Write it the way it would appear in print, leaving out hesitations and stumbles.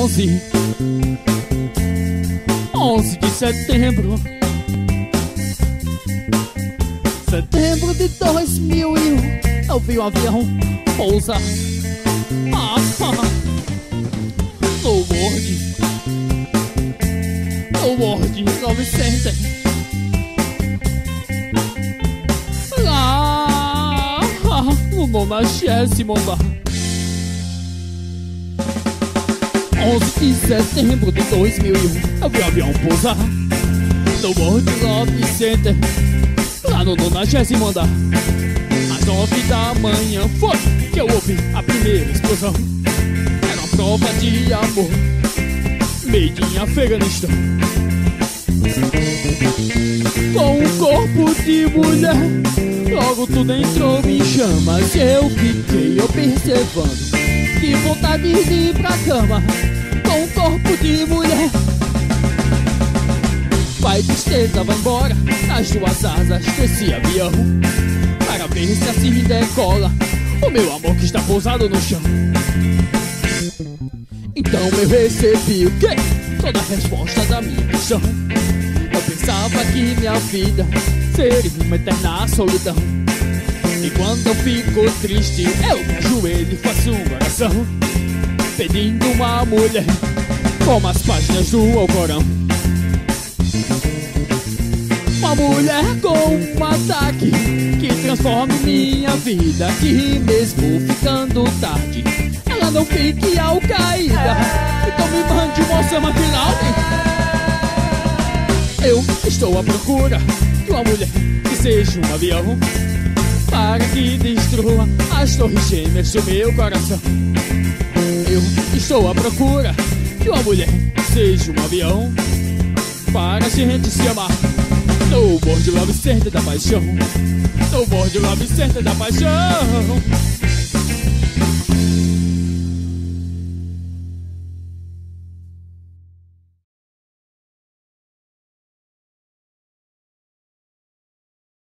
11 de setembro, setembro de 2001, eu vi um avião pousar no World Trade Center. Lá no 90º andar. 11 de setembro de 2001, eu vi o avião pousar no World Trade Center, lá no 90º andar. Às 9 da manhã foi que eu ouvi a primeira explosão. Era uma prova de amor, made in Afeganistão. Com um corpo de mulher, logo tudo entrou em chamas. Eu fiquei observando, que vontade de ir pra cama. Com um corpo de mulher, vai tristeza, vai embora. Nas duas asas desse avião, para ver se assim decola o meu amor que está pousado no chão. Então eu recebi o quê? Toda a resposta da minha missão. Eu pensava que minha vida seria uma eterna solidão. E quando eu fico triste, eu me ajoelho e faço uma oração, pedindo uma mulher como as páginas do Alcorão. Uma mulher com um ataque que transforme minha vida, que mesmo ficando tarde, ela não fique ao caída. Então me mande uma Osama Bin Laden. Eu estou à procura de uma mulher que seja um avião, para que destrua as torres gêmeas do meu coração. Eu estou à procura de uma mulher que seja um avião, para a gente se amar no World Trade Center da paixão. No World Trade Center da paixão.